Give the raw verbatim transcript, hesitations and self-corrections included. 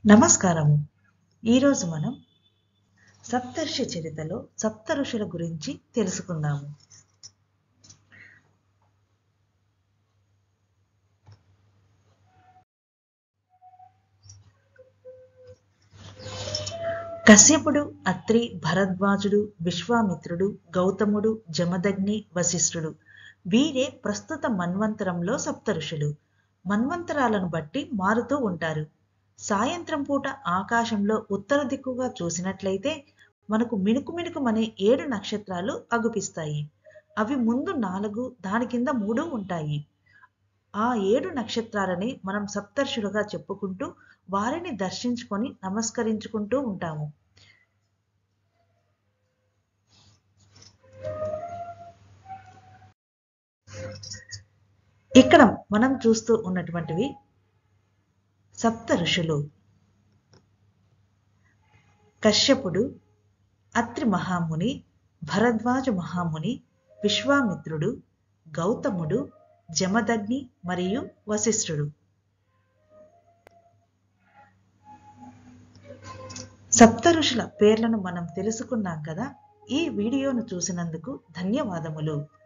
నమస్కారము. ఈరోజు మనం సప్తర్షి చరితలో సప్త ఋషుల గురించి తెలుసుకుందాము. కశ్యపుడు, అత్రి, భరద్వాజుడు, విశ్వామిత్రుడు, గౌతముడు, జమదగ్ని, వశిష్ఠుడు వీరే ప్రస్తుత మన్వంతరంలో సప్త ఋషులు. మన్వంతరాలను బట్టి మారుతూ ఉంటారు. సాయంత్రం పూట ఆకాశంలో ఉత్తర దిక్కుగా చూసినట్లయితే మనకు మినుకు మినుకుమనే ఏడు నక్షత్రాలు అగుపిస్తాయి. అవి ముందు నాలుగు, దాని కింద మూడు ఉంటాయి. ఆ ఏడు నక్షత్రాలని మనం సప్తర్షులుగా చెప్పుకుంటూ వారిని దర్శించుకొని నమస్కరించుకుంటూ ఉంటాము. ఇక్కడ మనం చూస్తూ ఉన్నటువంటివి సప్త ఋషులు. కశ్యపుడు, అత్రి మహాముని, భరద్వాజ మహాముని, విశ్వామిత్రుడు, గౌతముడు, జమదగ్ని మరియు వశిష్ఠుడు. సప్త ఋషుల పేర్లను మనం తెలుసుకున్నాం కదా. ఈ వీడియోను చూసినందుకు ధన్యవాదములు.